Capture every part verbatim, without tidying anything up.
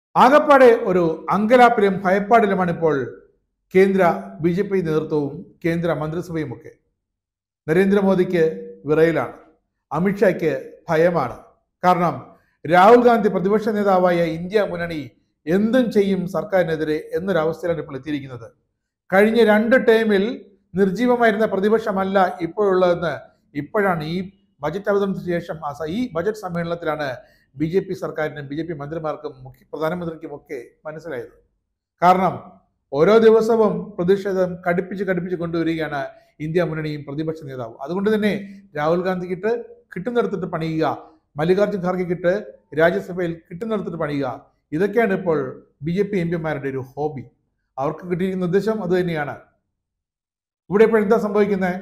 ആകപ്പാടെ ഒരു അങ്കലാപ്പിലും ഭയപ്പാടിലുമാണ് ഇപ്പോൾ കേന്ദ്ര ബി ജെ പി നേതൃത്വവും കേന്ദ്ര മന്ത്രിസഭയും ഒക്കെ. നരേന്ദ്രമോദിക്ക് വിറയലാണ്, അമിത്ഷായ്ക്ക് ഭയമാണ്. കാരണം രാഹുൽ ഗാന്ധി പ്രതിപക്ഷ നേതാവായ ഇന്ത്യ മുന്നണി എന്തും ചെയ്യും സർക്കാരിനെതിരെ എന്നൊരവസ്ഥയിലാണ് ഇപ്പോൾ എത്തിയിരിക്കുന്നത്. കഴിഞ്ഞ രണ്ട് ടേമിൽ നിർജീവമായിരുന്ന പ്രതിപക്ഷമല്ല ഇപ്പോഴുള്ളതെന്ന് ഇപ്പോഴാണ് ഈ ബജറ്റ് അവതരണത്തിന് ശേഷം ഈ ബജറ്റ് സമ്മേളനത്തിലാണ് ബി ജെ പി സർക്കാരിനും ബി ജെ പി മന്ത്രിമാർക്കും മുഖ്യ പ്രധാനമന്ത്രിക്കും ഒക്കെ മനസ്സിലായത്. കാരണം ഓരോ ദിവസവും പ്രതിഷേധം കടുപ്പിച്ച് കടുപ്പിച്ച് കൊണ്ടുവരികയാണ് ഇന്ത്യ മുന്നണിയും പ്രതിപക്ഷ നേതാവും. അതുകൊണ്ട് തന്നെ രാഹുൽ ഗാന്ധിക്കിട്ട് കിട്ടുന്നിടത്തിട്ട് പണിയുക, മല്ലികാർജ്ജുൻ ഖാർഗെക്കിട്ട് രാജ്യസഭയിൽ കിട്ടുന്നിടത്തിട്ട് പണിയുക, ഇതൊക്കെയാണ് ഇപ്പോൾ ബി ജെ പി എം പിമാരുടെ ഒരു ഹോബി. അവർക്ക് കിട്ടിയിരിക്കുന്ന നിർദ്ദേശം അത് തന്നെയാണ്. ഇവിടെ ഇപ്പോൾ എന്താ സംഭവിക്കുന്നത്?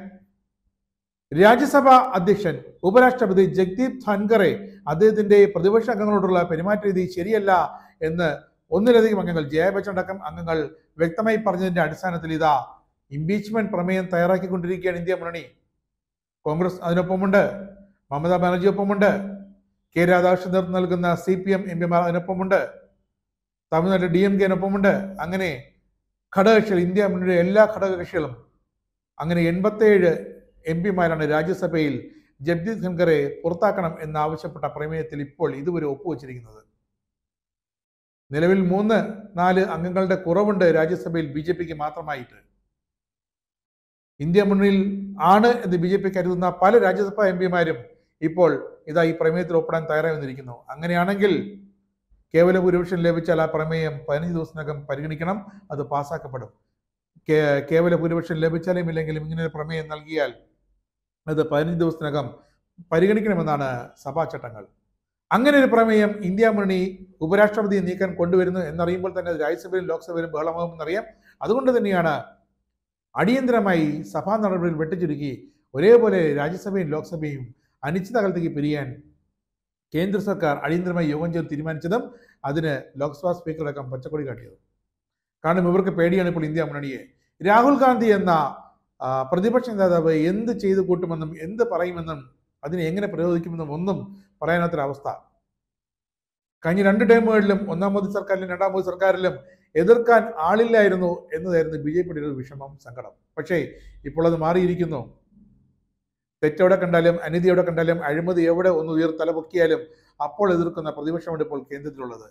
രാജ്യസഭാ അധ്യക്ഷൻ ഉപരാഷ്ട്രപതി ജഗ്ദീപ് ധൻഖറെ അദ്ദേഹത്തിന്റെ പ്രതിപക്ഷ അംഗങ്ങളോടുള്ള പെരുമാറ്റ രീതി ശരിയല്ല എന്ന് ഒന്നിലധികം അംഗങ്ങൾ, ജയ ബച്ചൻ അടക്കം അംഗങ്ങൾ വ്യക്തമായി പറഞ്ഞതിന്റെ അടിസ്ഥാനത്തിൽ ഇതാ ഇംപീച്ച്മെന്റ് പ്രമേയം തയ്യാറാക്കിക്കൊണ്ടിരിക്കുകയാണ് ഇന്ത്യ മുന്നണി. കോൺഗ്രസ് അതിനൊപ്പമുണ്ട്, മമതാ ബാനർജി ഒപ്പമുണ്ട്, കെ രാധാകൃഷ്ണൻ നേതൃത്വം നൽകുന്ന സി പി എം എം പിമാർ അതിനൊപ്പമുണ്ട്, തമിഴ്നാട്ടിൽ ഡി എം കെനൊപ്പമുണ്ട്. അങ്ങനെ ഘടകകക്ഷികൾ, ഇന്ത്യ മുന്നണിയുടെ എല്ലാ ഘടകകക്ഷികളും, അങ്ങനെ എൺപത്തേഴ് എം പിമാരാണ് രാജ്യസഭയിൽ ജഗ്ദീപ് ധൻഖറെ പുറത്താക്കണം എന്നാവശ്യപ്പെട്ട പ്രമേയത്തിൽ ഇപ്പോൾ ഇതുവരെ ഒപ്പുവച്ചിരിക്കുന്നത്. നിലവിൽ മൂന്ന് നാല് അംഗങ്ങളുടെ കുറവുണ്ട് രാജ്യസഭയിൽ ബി ജെ പിക്ക് മാത്രമായിട്ട്. ഇന്ത്യ മുന്നണിയിൽ ആണ് എന്ന് ബി ജെ പി കരുതുന്ന പല രാജ്യസഭാ എം പിമാരും ഇപ്പോൾ ഇതാ ഈ പ്രമേയത്തിൽ ഒപ്പിടാൻ തയ്യാറായി വന്നിരിക്കുന്നു. അങ്ങനെയാണെങ്കിൽ കേവല ഭൂരിപക്ഷം ലഭിച്ചാൽ ആ പ്രമേയം പതിനഞ്ച് ദിവസത്തിനകം പരിഗണിക്കണം, അത് പാസ്സാക്കപ്പെടും. കേവല ഭൂരിപക്ഷം ലഭിച്ചാലും ഇല്ലെങ്കിലും ഇങ്ങനെ ഒരു പ്രമേയം നൽകിയാൽ അത് പതിനഞ്ച് ദിവസത്തിനകം പരിഗണിക്കണമെന്നാണ് സഭാ ചട്ടങ്ങൾ. അങ്ങനെ ഒരു പ്രമേയം ഇന്ത്യ മുന്നണി ഉപരാഷ്ട്രപതിയെ നീക്കാൻ കൊണ്ടുവരുന്നു എന്നറിയുമ്പോൾ തന്നെ അത് രാജ്യസഭയിലും ലോക്സഭയിലും ബഹളമാകുമെന്നറിയാം. അതുകൊണ്ട് തന്നെയാണ് അടിയന്തരമായി സഭാ നടപടികൾ വെട്ടിച്ചുരുക്കി ഒരേപോലെ രാജ്യസഭയും ലോക്സഭയും അനിശ്ചിതകാലത്തേക്ക് പിരിയാൻ കേന്ദ്ര സർക്കാർ അടിയന്തരമായി യോഗം ചെയ്ത് തീരുമാനിച്ചതും അതിന് ലോക്സഭാ സ്പീക്കറടക്കം പച്ചക്കൊടി കാട്ടിയതും. കാരണം ഇവർക്ക് പേടിയാണ് ഇപ്പോൾ ഇന്ത്യ മുന്നണിയെ. രാഹുൽ ഗാന്ധി എന്ന പ്രതിപക്ഷ നേതാവ് എന്ത് ചെയ്തു കൂട്ടുമെന്നും എന്ത് പറയുമെന്നും അതിനെ എങ്ങനെ പ്രയോഗിക്കുമെന്നും ഒന്നും പറയാനാത്തൊരവസ്ഥ. കഴിഞ്ഞ രണ്ട് ടേമുകളിലും ഒന്നാം മോദി സർക്കാരിലും രണ്ടാം മോദി സർക്കാരിലും എതിർക്കാൻ ആളില്ലായിരുന്നു എന്നതായിരുന്നു ബി ജെ പിയുടെ ഒരു വിഷമം, സങ്കടം. പക്ഷേ ഇപ്പോൾ അത് മാറിയിരിക്കുന്നു. തെറ്റെവിടെ കണ്ടാലും, അനീതി എവിടെ കണ്ടാലും, അഴിമതി എവിടെ ഒന്ന് ഉയർ തലപൊക്കിയാലും അപ്പോൾ എതിർക്കുന്ന പ്രതിപക്ഷമാണ് ഇപ്പോൾ കേന്ദ്രത്തിലുള്ളത്.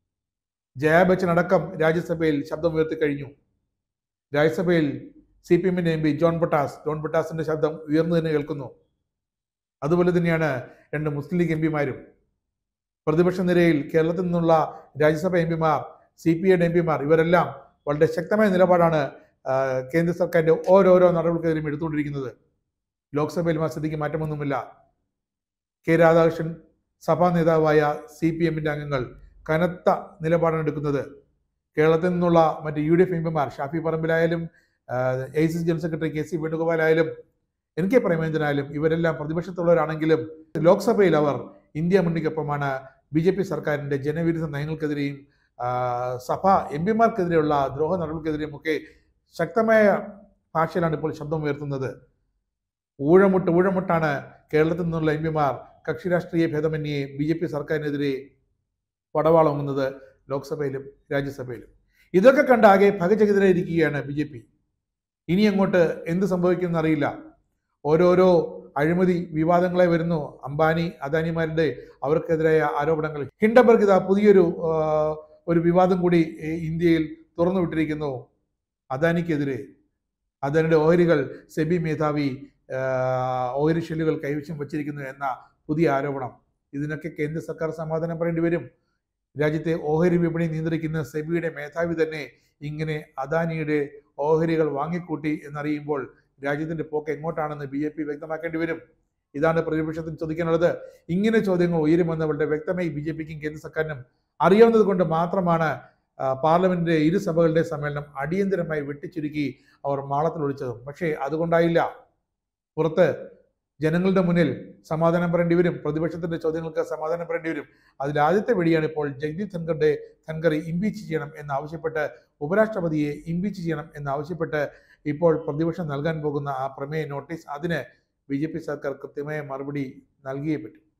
ജയ ബച്ചൻ അടക്കം രാജ്യസഭയിൽ ശബ്ദം ഉയർത്തി കഴിഞ്ഞു. രാജ്യസഭയിൽ സി പി എമ്മിന്റെ എം പി ജോൺ ബട്ടാസ് ജോൺ ബട്ടാസിന്റെ ശബ്ദം ഉയർന്നു തന്നെ കേൾക്കുന്നു. അതുപോലെ തന്നെയാണ് രണ്ട് മുസ്ലിം ലീഗ് എം പിമാരും. പ്രതിപക്ഷ നിരയിൽ കേരളത്തിൽ നിന്നുള്ള രാജ്യസഭ എം പിമാർ, സി പി ഐയുടെ എം പിമാർ, ഇവരെല്ലാം വളരെ ശക്തമായ നിലപാടാണ് കേന്ദ്ര സർക്കാരിന്റെ ഓരോരോ നടപടിക്കെതിരെയും എടുത്തുകൊണ്ടിരിക്കുന്നത്. ലോക്സഭയിൽ ആ സ്ഥിതിക്ക് മാറ്റമൊന്നുമില്ല. കെ രാധാകൃഷ്ണൻ സഭാ നേതാവായ സി പി എമ്മിന്റെ അംഗങ്ങൾ കനത്ത നിലപാടാണ് എടുക്കുന്നത്. കേരളത്തിൽ നിന്നുള്ള മറ്റ് യു ഡി എഫ് എം പിമാർ, ഷാഫി പറമ്പിലായാലും A C C general secretary K C വേണുഗോപാലായാലും എൻ കെ പ്രേമചന്ദ്രനായാലും ഇവരെല്ലാം പ്രതിപക്ഷത്തുള്ളവരാണെങ്കിലും ലോക്സഭയിൽ അവർ ഇന്ത്യ മുന്നണിക്കൊപ്പമാണ്. ബി ജെ പി സർക്കാരിന്റെ ജനവിരുദ്ധ നയങ്ങൾക്കെതിരെയും സഭ എം പിമാർക്കെതിരെയുള്ള ദ്രോഹ നടപടിക്കെതിരെയും ഒക്കെ ശക്തമായ ഭാഷയിലാണ് ഇപ്പോൾ ശബ്ദം ഉയർത്തുന്നത്. ഊഴമുട്ട് ഊഴമുട്ടാണ് കേരളത്തിൽ നിന്നുള്ള എം പിമാർ കക്ഷി രാഷ്ട്രീയ ഭേദമന്യേ ബി ജെ പി സർക്കാരിനെതിരെ പടവാളങ്ങുന്നത് ലോക്സഭയിലും രാജ്യസഭയിലും. ഇതൊക്കെ കണ്ട് ആകെ ഭഗചകിതരായിരിക്കുകയാണ് ബി ജെ പി. ഇനി അങ്ങോട്ട് എന്ത് സംഭവിക്കുമെന്ന് അറിയില്ല. ഓരോരോ അഴിമതി വിവാദങ്ങളെ വരുന്നു. അംബാനി അദാനിമാരുടെ അവർക്കെതിരായ ആരോപണങ്ങൾ. ഹിൻഡൻബർഗ് ഇതാ പുതിയൊരു ഒരു വിവാദം കൂടി ഇന്ത്യയിൽ തുറന്നു വിട്ടിരിക്കുന്നു. അദാനിക്കെതിരെ അദാനിയുടെ ഓഹരികൾ സെബി മേധാവി ഓഹരി ഷെല്ലുകൾ കൈവശം വച്ചിരിക്കുന്നു എന്ന പുതിയ ആരോപണം. ഇതിനൊക്കെ കേന്ദ്ര സർക്കാർ സമാധാനം പറയേണ്ടി വരും. രാജ്യത്തെ ഓഹരി വിപണി നിയന്ത്രിക്കുന്ന സെബിയുടെ മേധാവി തന്നെ ഇങ്ങനെ അദാനിയുടെ ഓഹരികൾ വാങ്ങിക്കൂട്ടി എന്നറിയുമ്പോൾ രാജ്യത്തിന്റെ പോക്ക് എങ്ങോട്ടാണെന്ന് ബി ജെ പി വ്യക്തമാക്കേണ്ടി വരും. ഇതാണ് പ്രതിപക്ഷത്തിന് ചോദിക്കാനുള്ളത്. ഇങ്ങനെ ചോദ്യങ്ങൾ ഉയരുമെന്നവരുടെ വ്യക്തമായി ബി ജെ പിക്കും കേന്ദ്ര സർക്കാരിനും അറിയാവുന്നത് കൊണ്ട് മാത്രമാണ് പാർലമെന്റിന്റെ ഇരു സഭകളുടെ സമ്മേളനം അടിയന്തരമായി വെട്ടിച്ചുരുക്കി അവർ മാളത്തിൽ ഒളിച്ചതും. പക്ഷേ അതുകൊണ്ടായില്ല. പുറത്ത് ജനങ്ങളുടെ മുന്നിൽ സമാധാനം പറയേണ്ടി വരും. പ്രതിപക്ഷത്തിന്റെ ചോദ്യങ്ങൾക്ക് സമാധാനം പറയേണ്ടി വരും. അതിൽ ആദ്യത്തെ വെടിയാണ് ഇപ്പോൾ ജഗ്ദീപ് ധൻഖറുടെ ധൻഖറെ ഇംപീച്ച് ചെയ്യണം എന്നാവശ്യപ്പെട്ട്, ഉപരാഷ്ട്രപതിയെ ഇംപീച്ച് ചെയ്യണം എന്നാവശ്യപ്പെട്ട് ഇപ്പോൾ പ്രതിപക്ഷം നൽകാൻ പോകുന്ന ആ പ്രമേയ നോട്ടീസ്. അതിന് ബി ജെ പി സർക്കാർ കൃത്യമായ മറുപടി നൽകിയേ പറ്റും.